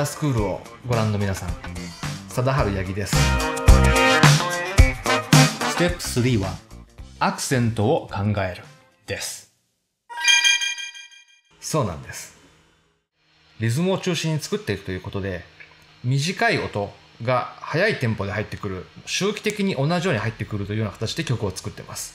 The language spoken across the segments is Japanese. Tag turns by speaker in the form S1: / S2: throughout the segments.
S1: ースクールをご覧の皆さん、貞治八木です。ステップ3はアクセントを考えるです。そうなんです。リズムを中心に作っていくということで、短い音が速いテンポで入ってくる、周期的に同じように入ってくるというような形で曲を作っています。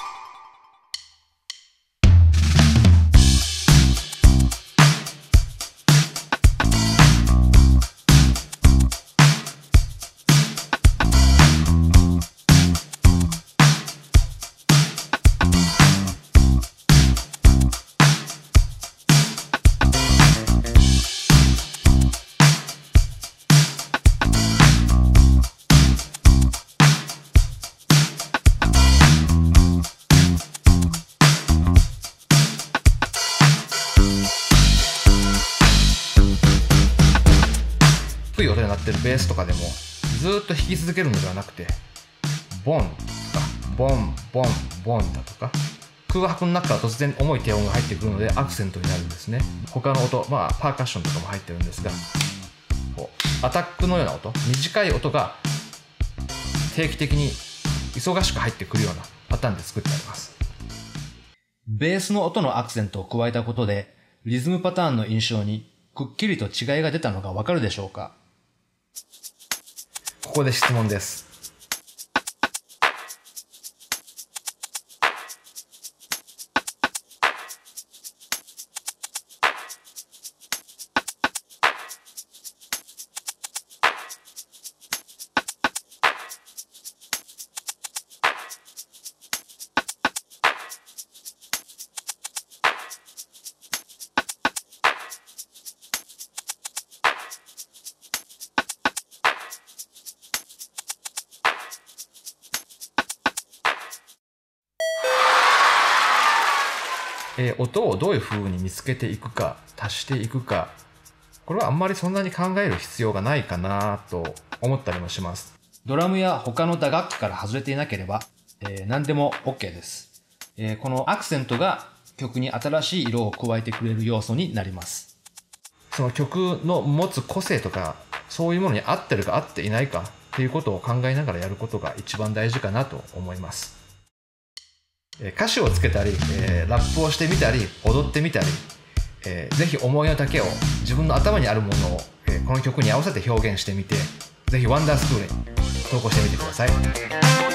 S1: 低い音になってるベースとかでもずーっと弾き続けるのではなくて、ボンとかボンボンボンだとか、空白の中から突然重い低音が入ってくるのでアクセントになるんですね。他の音、パーカッションとかも入ってるんですが、こうアタックのような音、短い音が定期的に忙しく入ってくるようなパターンで作ってあります。ベースの音のアクセントを加えたことで、リズムパターンの印象にくっきりと違いが出たのがわかるでしょうか。ここで質問です。音をどういう風に見つけていくか、足していくか、これはあんまりそんなに考える必要がないかなと思ったりもします。ドラムや他の打楽器から外れていなければ、何でも OK です。このアクセントが曲に新しい色を加えてくれる要素になります。その曲の持つ個性とか、そういうものに合ってるか合っていないかっていうことを考えながらやることが一番大事かなと思います。歌詞をつけたり、ラップをしてみたり、踊ってみたり、ぜひ思いの丈を、自分の頭にあるものを、この曲に合わせて表現してみて、ぜひワンダースクールに投稿してみてください。